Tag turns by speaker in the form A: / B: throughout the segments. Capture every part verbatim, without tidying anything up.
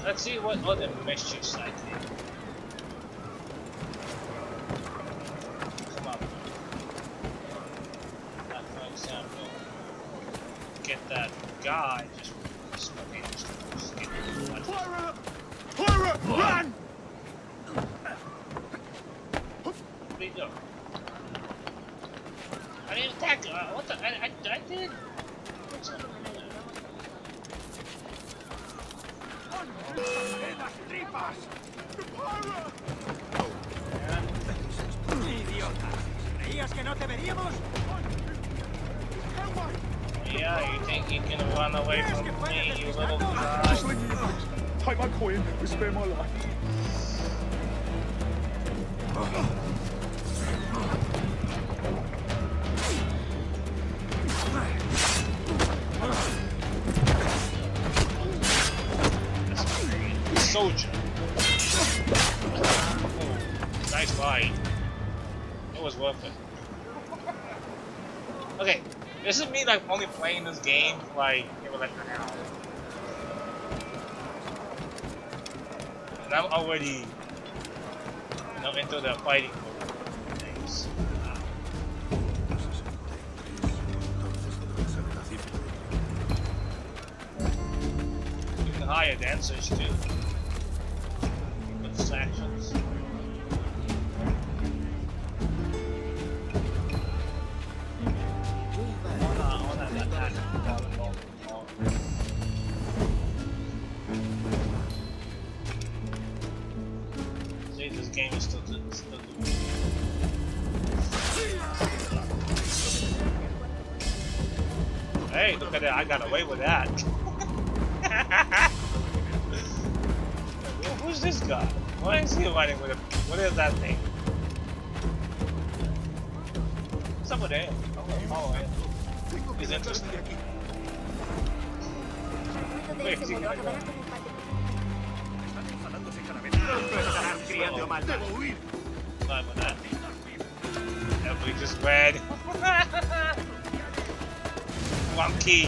A: Let's see what other mischiefs I can. Come up. Like for example, get that guy just spontaneously just get one.
B: Pirate! Pirate! Run!
A: What do you do? I didn't attack. Uh, what the? I, I, I did. What's up?
B: ¿Creías que no te veríamos?
A: Yeah, you think you can run away from me, you little guy?
B: Just leave me alone. Take my coin and spare my life.
A: Soldier. Oh, nice fight. It was worth it. Okay, this is me like only playing this game like maybe like an hour. And I'm already you know into the fighting things. Wow. Even higher dancers too. Actions. See, this game is still doing. Still doing. Hey, look at that! I got away with that. Who's this guy? Why is he running with a... What is that thing? What's up with him? I'm gonna follow him. He's interesting. Wait, is he gonna go? Sorry about that. Everybody just ran. Monkey.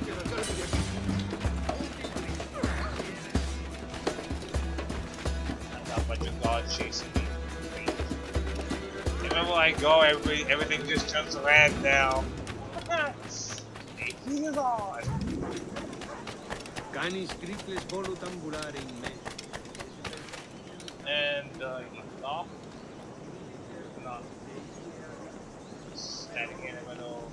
A: Chasing me. Remember I go, every, everything just turns red now. eighteen is on.
C: Canis triples volutambulare in me.
A: And uh, he's off. Not standing in the middle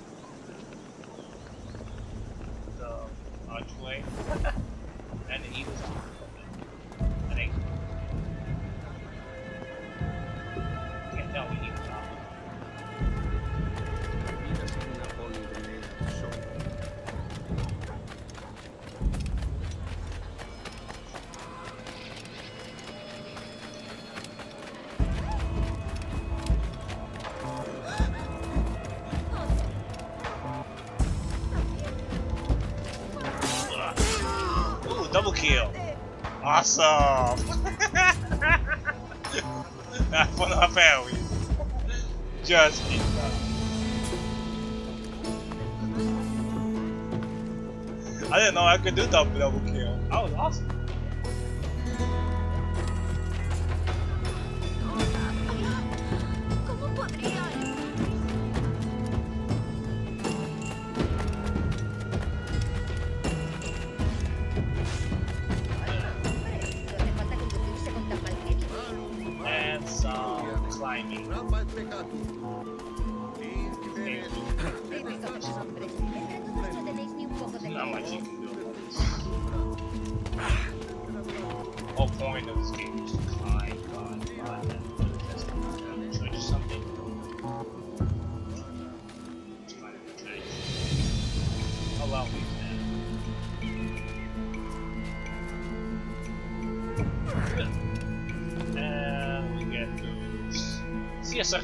A: of the archway. And the eagle's off. I think. No, we need to stop. Ooh, double kill. Awesome. Not for our family. Just keep up. I didn't know I could do double double kill. That was awesome. And some climbing. Not much you can do. The whole point of this game is to climb, climb, climb, and show you something. Allow me to. And we get to see a circle.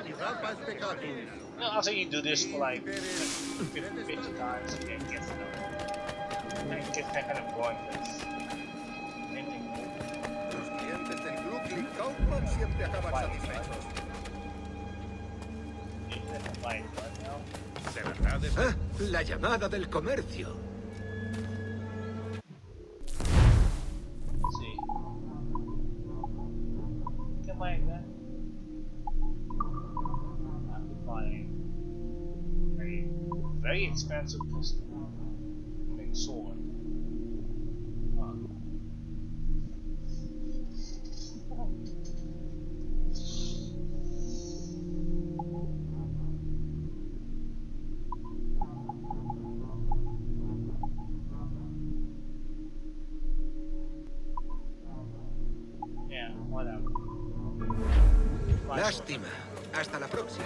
A: No, also you do this for like fifty, fifty times and get to know. kind of going this. Anything new?
D: Los clientes del Brooklyn Kaufman siempre acaban satisfechos.
A: Like, what now?
D: ¿De verdad es?
C: Ah, la llamada del comercio.
A: Let's see. Get my gun. Occupying very, very expensive pistol. Big sword. Huh. Yeah, whatever.
C: Lástima. Hasta la próxima.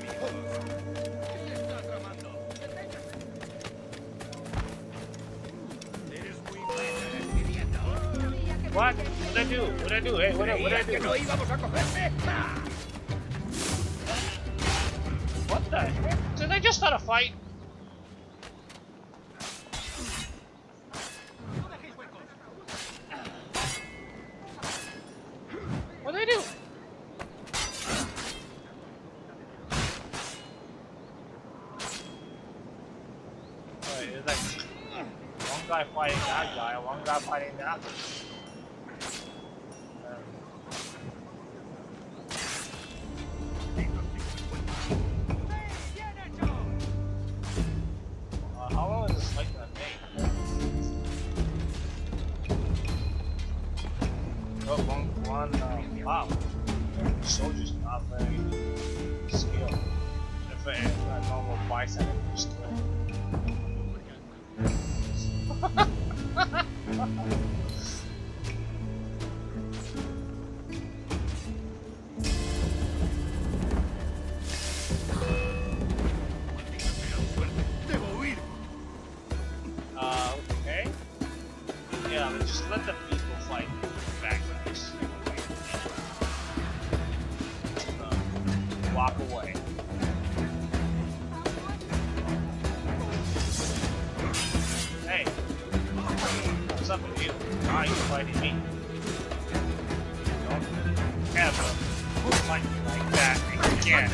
A: What? What did I do? What did I do? Hey, what did, what did I do? What the heck? Did I just start a fight? What did I do? Alright, it's like one guy fighting that guy, one guy fighting that guy. Wow, the soldier's not very skilled. If a, if a normal bicep is skilled. uh, okay. Yeah, but just let the people fight the bad guys. Walk away. Hey, what's up with you? Why are you fighting me? Don't ever fight me like that again.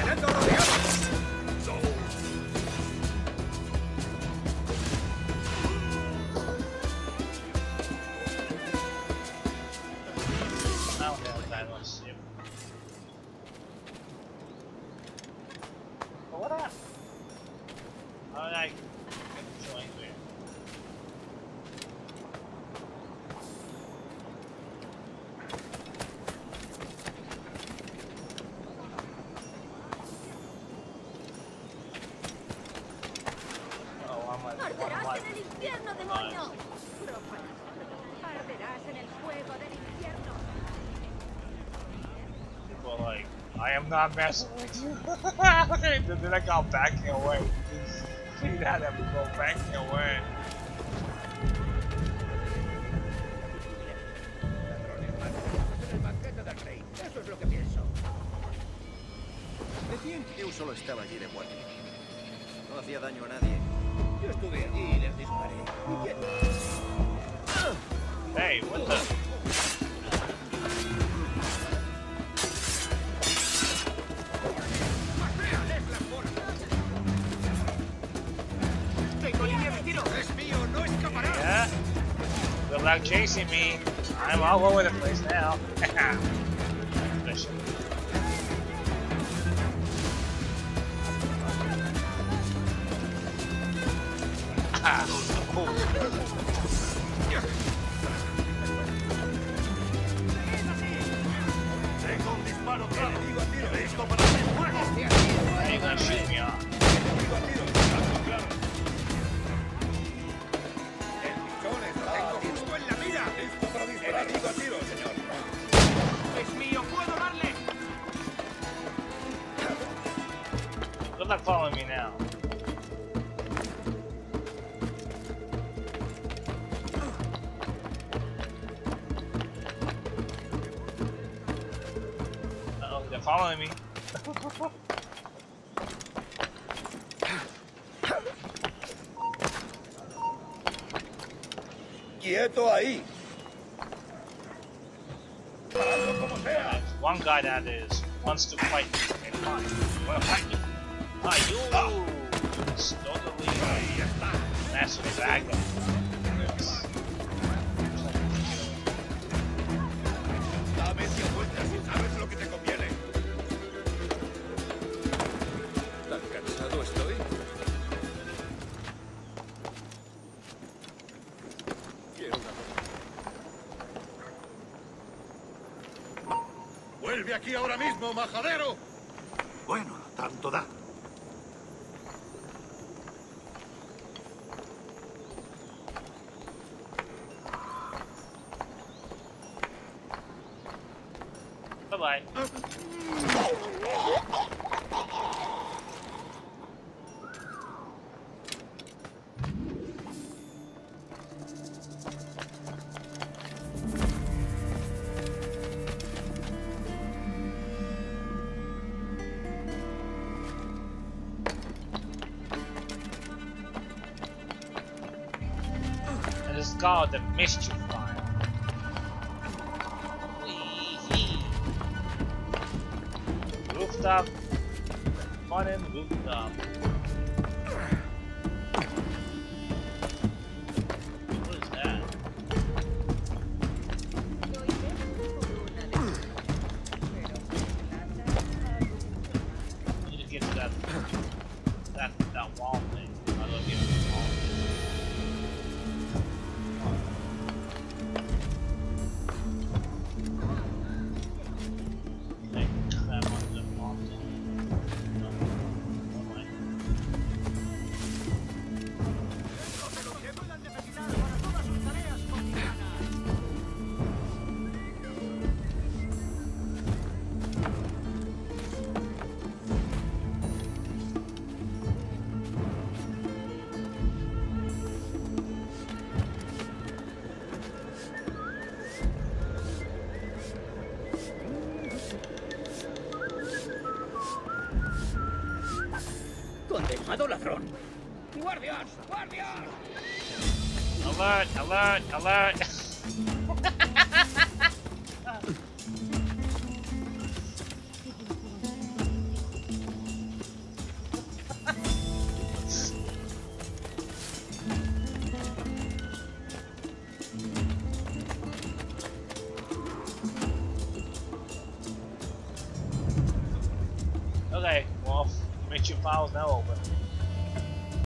A: I don't have that much shit. What happened? How did I get joined there? Oh, I'm like,
E: ¡Arderás en el infierno, demonio! ¡Arderás en el fuego del infierno!
A: People are like, I am not messing with you. Then I got backing away. See that? I go backing away.
D: Eso es lo que pienso. Decían que yo solo estaba allí de guardia. No hacía daño a nadie. Yo estuve allí y les disparé. ¿Y quién?
A: Hey, what the? Yeah? Good luck chasing me. I'm all over the place now.
B: Tengo un disparo claro. Listo para el fuego.
A: Are you gonna shoot me off? Good luck following me now. Uh-oh, they're following me.
D: ¡Quieto ahí!
A: And one guy that is wants to fight me. Fine. Wanna fight me? Ah, you totally massive dragon. Yes.
D: Da media vuelta si sabes lo que te conviene. ¿Tan cansado estoy? Quiero una cosa.
B: ¡Vuelve aquí ahora mismo, majadero! Bueno, tanto da.
A: Bye bye. It is called the Mischief File. Wee-hee. Rooftop. Fun and rooftop. What is that? I need to get to that that that wall thing. I love getting to the wall thing.
F: ¡Condenado ladrón! ¡Guardias! ¡Guardias!
A: Alert! Alert! Alert! Okay, well, Mischief File's now open.